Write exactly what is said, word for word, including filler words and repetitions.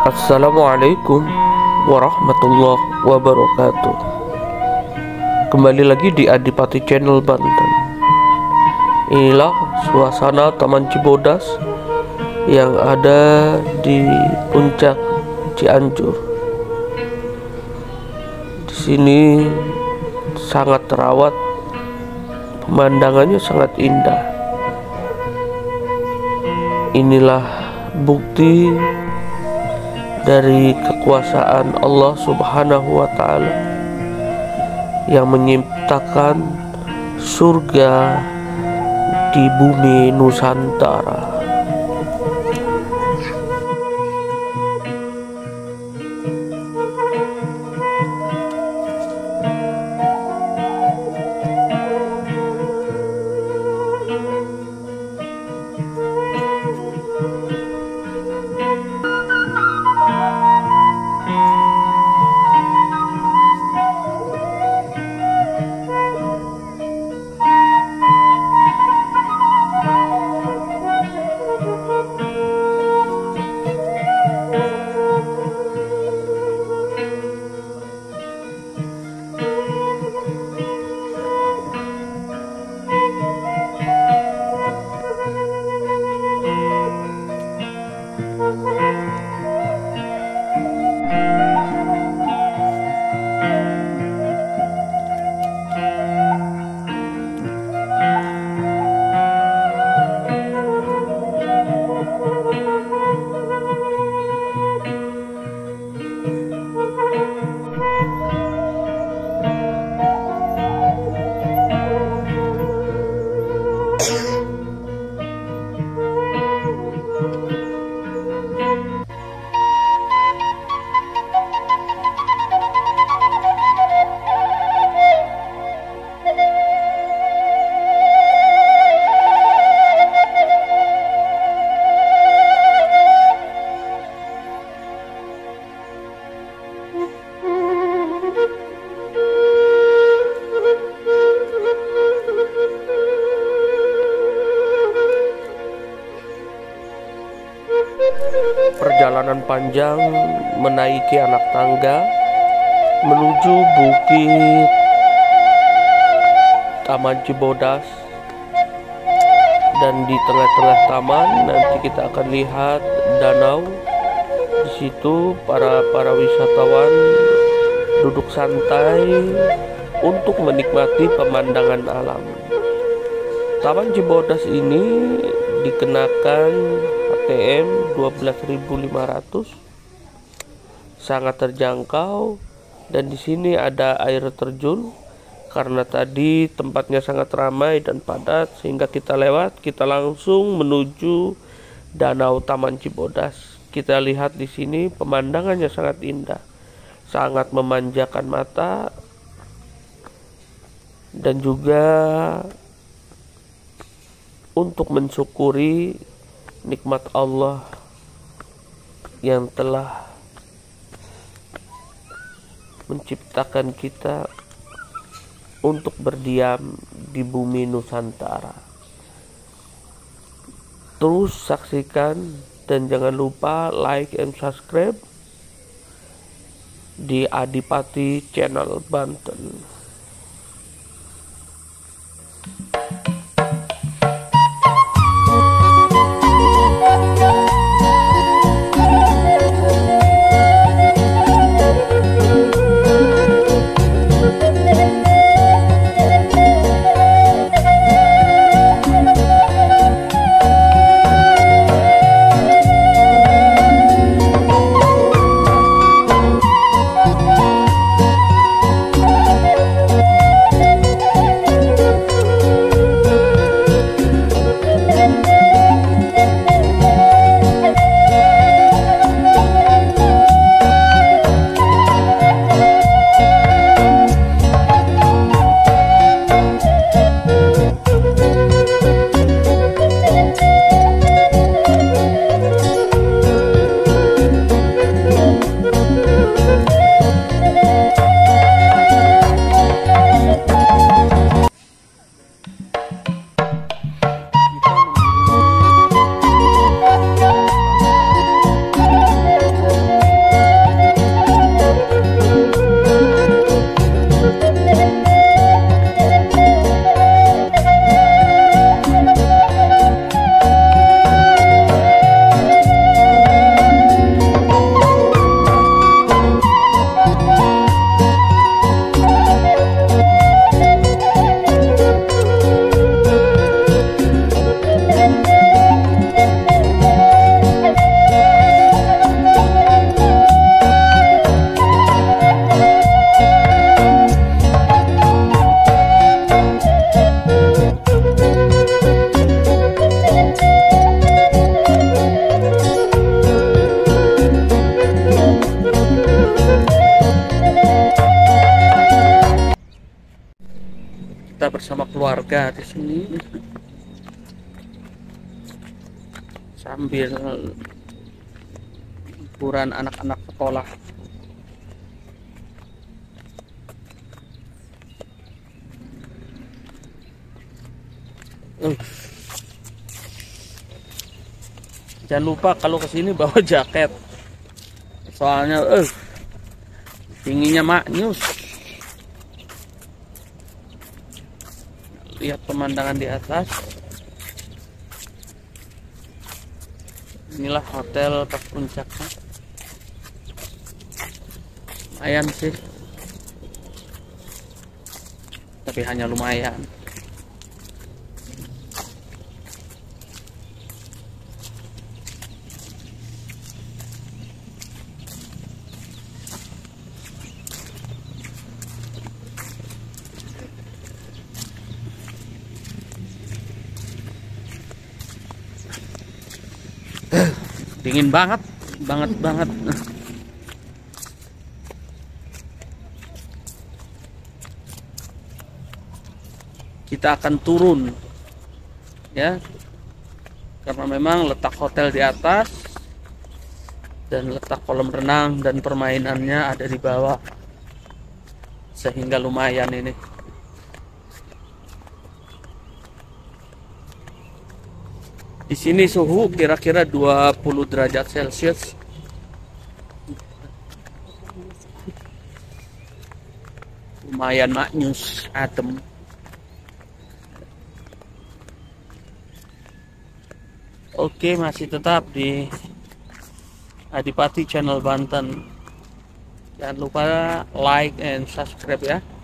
Assalamualaikum warahmatullahi wabarakatuh. Kembali lagi di Adipati Channel Banten. Inilah suasana Taman Cibodas yang ada di puncak Cianjur. Di sini sangat terawat, pemandangannya sangat indah. Inilah bukti dari kekuasaan Allah Subhanahu wa Ta'ala yang menciptakan surga di bumi Nusantara. Perjalanan panjang menaiki anak tangga menuju bukit Taman Cibodas, dan di tengah-tengah taman nanti kita akan lihat danau. Di situ para para wisatawan duduk santai untuk menikmati pemandangan alam. Taman Cibodas ini dikenakan H T M dua belas ribu lima ratus, sangat terjangkau, dan di sini ada air terjun karena tadi tempatnya sangat ramai dan padat sehingga kita lewat, kita langsung menuju danau Taman Cibodas. Kita lihat di sini pemandangannya sangat indah, sangat memanjakan mata, dan juga untuk mensyukuri nikmat Allah yang telah menciptakan kita untuk berdiam di bumi Nusantara. Terus saksikan dan jangan lupa like and subscribe di Adipati Channel Banten. bersama keluarga di sini sambil liburan anak-anak sekolah. Uh. Jangan lupa kalau kesini bawa jaket, soalnya eh uh, dinginnya maknyus. Lihat pemandangan di atas. Inilah hotel pas puncaknya. Lumayan sih, tapi hanya lumayan. Dingin banget, banget banget. Kita akan turun, ya, karena memang letak hotel di atas dan letak kolam renang dan permainannya ada di bawah, sehingga lumayan ini. Di sini suhu kira-kira dua puluh derajat Celcius. Lumayan maknyus, adem. Oke, masih tetap di Adipati Channel Banten. Jangan lupa like and subscribe ya.